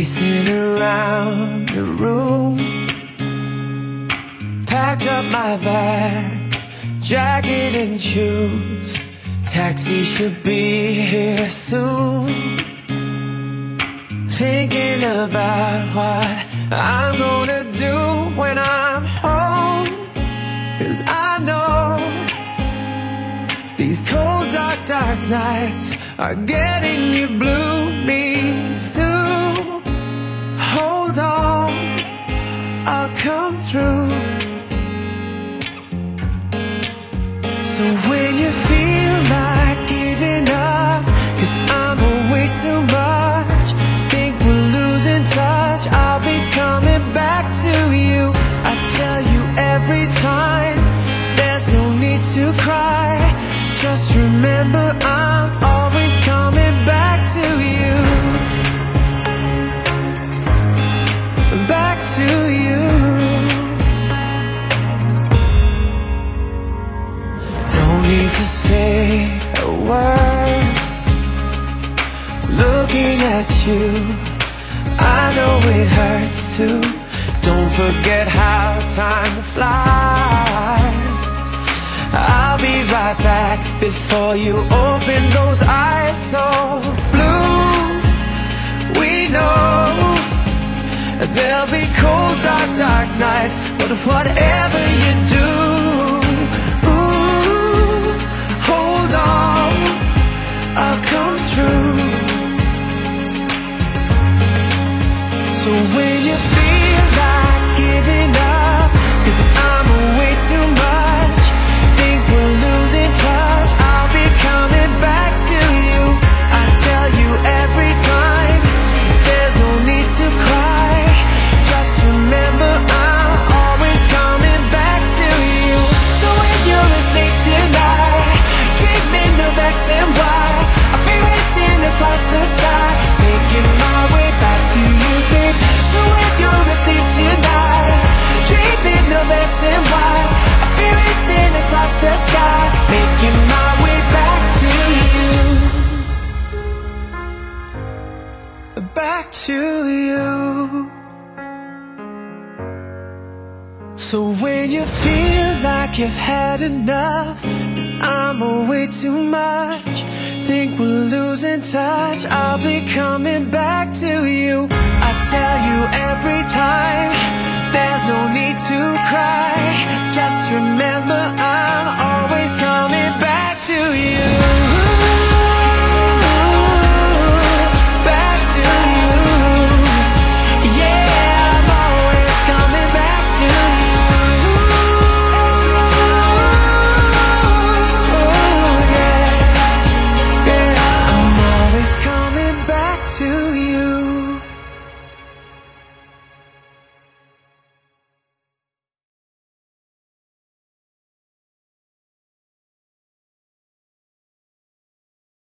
Pacing around the room, packed up my bag, jacket and shoes. Taxi should be here soon. Thinking about what I'm gonna do when I'm home, 'cause I know these cold dark nights are getting you blue. Me too. Hold on, I'll come through. So when you feel like giving up, 'cause I'm away too much, think we're losing touch, I'll be coming back to you. I tell you every time, there's no need to cry. Just remember I'm always coming back to you. Back to you. Don't need to say a word. Looking at you, I know it hurts too. Don't forget how time flies. I'll be right back before you open those eyes so blue. We know there'll be cold dark nights, but whatever you do, ooh, hold on, I'll come through. So when you feel like giving up, 'cause I'm away too much, think we're losing touch, I'll be coming back to you. I tell you every time, there's no need to cry. Just remember I'm always coming back to you. So when you're asleep tonight, dreaming of X and Y, I'll be racing across the sky, making my way back to you, babe. So when you're asleep tonight, dreaming of X and Y, I'll be racing across the sky, making my way back to you. Back to you. So when you feel like you've had enough, 'cause I'm away too much, think we're losing touch, I'll be coming back to you. I tell you every time, there's no need to cry. Just remember